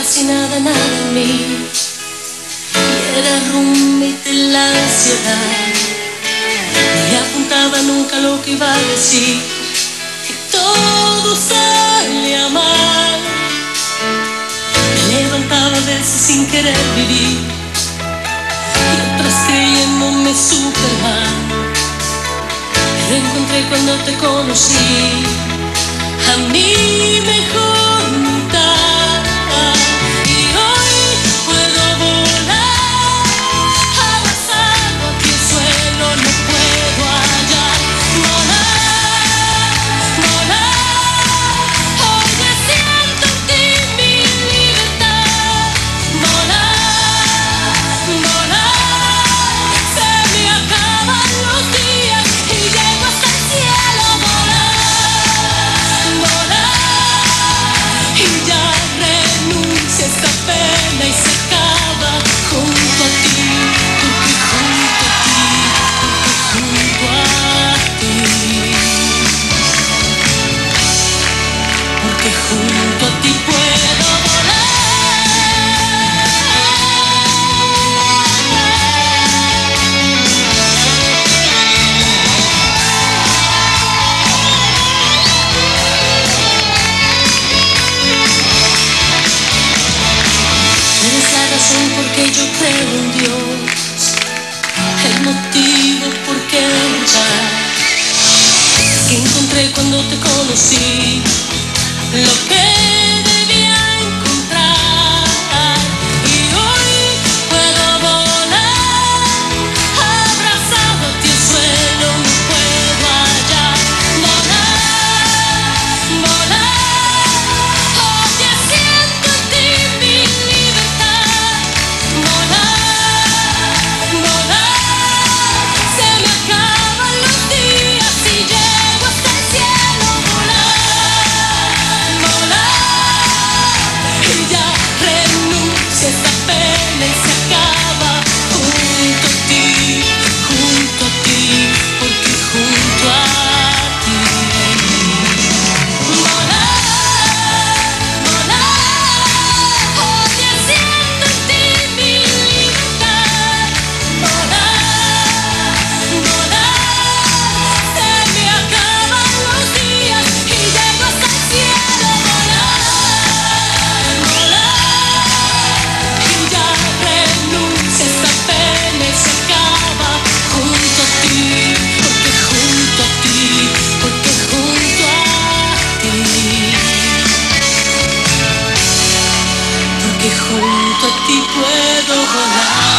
casi nada, nada en mí. Y era roommate de la ansiedad. Ni apuntaba nunca lo que iba a decir. Y todo salía mal. Me levantaba a veces sin querer vivir. Y otras creyéndome Superman. Pero encontré cuando te conocí a mi mejor mitad. Y hoy puedo volar, abrazado aquí el suelo, no puedo hallar. Volar, volar, hoy me siento en ti mi libertad. Volar, volar, se me acaban los días y llego hasta el cielo. Y ya renuncia esta pena y se acaba junto a ti, porque junto a ti, porque junto a ti puedo volar. Eres la razón por qué yo creo en Dios, el motivo por qué luchar, que encontré cuando te conocí, lo que debía encontrar. Y hoy puedo volar, abrazado a ti el suelo, no puedo hallar. Volar, volar, hoy ya siento en ti mi libertad. Volar, volar, se me acaban los días y llego hasta el cielo. Volar, volar, y ya renuncia esta pena y se acaba junto a ti, porque junto a ti. Volar, volar, hoy ya siento en ti mi libertad. Volar, volar, se me acaban los días y llego hasta el cielo. Volar, volar, y ya renuncia esta pena y se acaba junto a ti, porque junto a ti, porque junto a ti, porque junto a ti puedo volar.